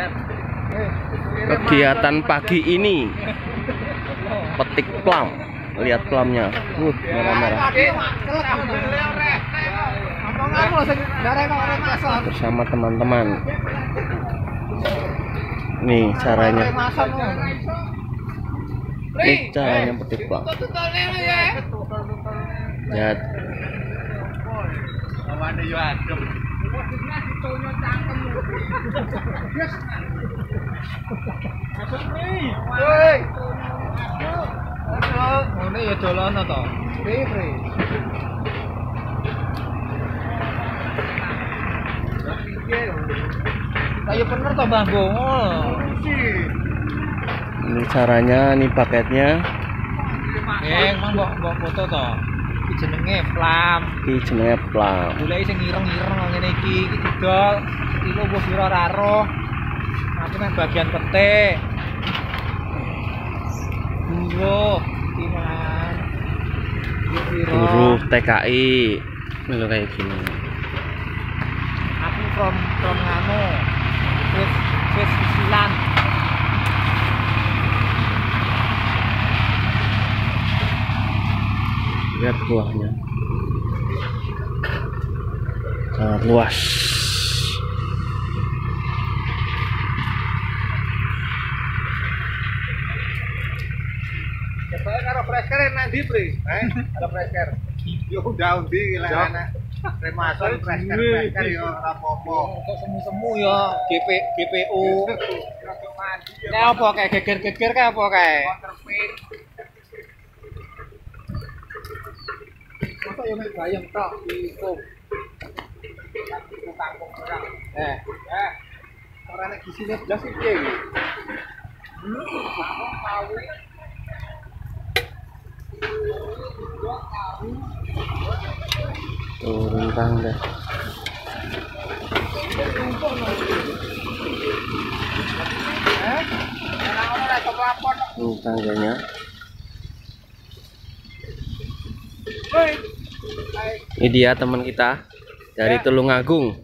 Kegiatan pagi ini petik plum. Lihat plumnya, merah-merah. Bersama teman-teman. Nih caranya. Ini caranya petik plum. Lihat. Ini ya dolan to. Free. Kayak bener to Mbah Bongo. Ini caranya, ini paketnya. Mang mbok foto to. Iki jenenge plum. Iki jenenge plum. Goleki sing ireng-ireng ngene iki didol. Kilo wis ora roh. Aku nang bagian petik. Guru TKI ini kayak gini. Aku from ngano Swiss Silan. Lihat buahnya sangat luas. Coba karo fresker nang ndi, Pri? Ada fresker. Yo udah undi lah anak. Remason fresker yo ora apa-apa. Kok semu-semu yo GPU. Nek apa kae geger-geger kae apa kae? Masa yo mek bayang tok iku. Kampung orang. Ora nek gisine blas iki piye iki? Turun tangga. Ini tangganya. Ini dia teman kita dari Tulungagung.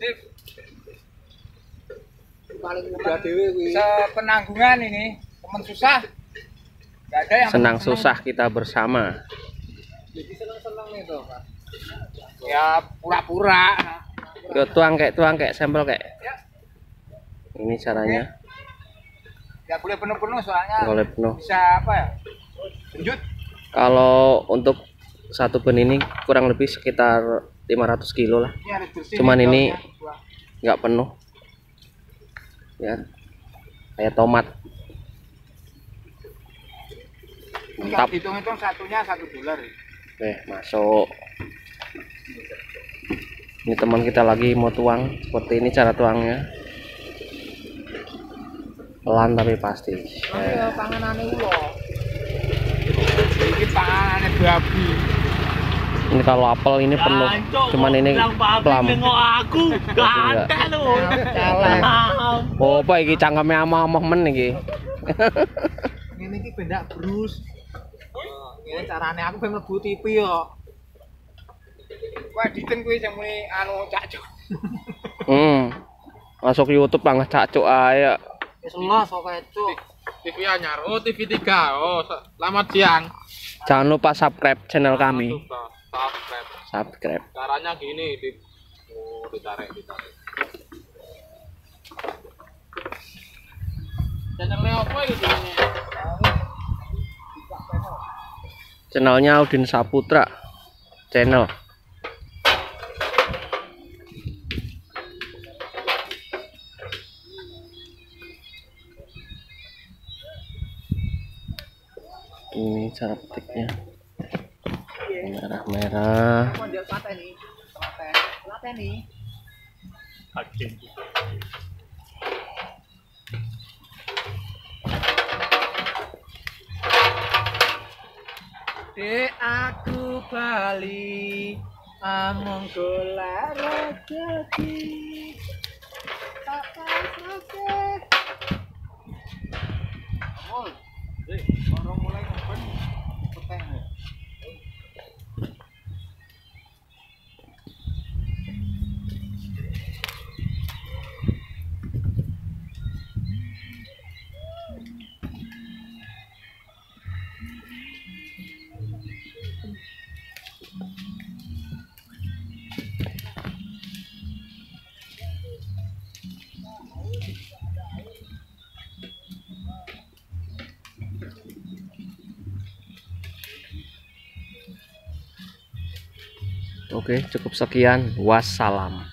Paling mudah dewe kuwi. Sepenanggungan ini, teman susah. Enggak ada yang Senang susah kita bersama. Jadi senang-senang itu, Pak. Ya pura-pura. Yo tuang kayak sampel kayak. Ya. Ini caranya. Enggak boleh penuh-penuh soalnya. Boleh penuh. Bisa apa ya? Lanjut. Kalau untuk satu ben ini kurang lebih sekitar 500 kilo lah. Ini harus bersih. Cuman ini nggak penuh. Ya. Kayak tomat. Mantap. Hitung-hitung satunya $1. Oke, masuk. Ini teman kita lagi mau tuang. Seperti ini cara tuangnya. Pelan tapi pasti. Ya panganane ulo. Iki panganane babi. Ini kalau apel ini penuh. Cuman ini plum. Aku ganteng lho. Oh, apa iki cangkeme amah-amah men iki. Ngene iki bendak brus. Ngene carane aku ben mlebu TV yo. Wah, diten kuwi sing muni anu cacuk. Masuk YouTube banget cacuk ae. Wis los kok cacuk. TV anyar. Oh, TV 3. Oh, selamat siang. Jangan lupa subscribe channel kami. Subscribe. Subscribe. Caranya gini, ditarik. Channelnya apa ini channelnya? Channelnya Udin Saputra channel. Ini cara petiknya. Merah-merah. Aku bali among gola rezeki. Orang mulai ngopen peteng. Oke, cukup sekian. Wassalam.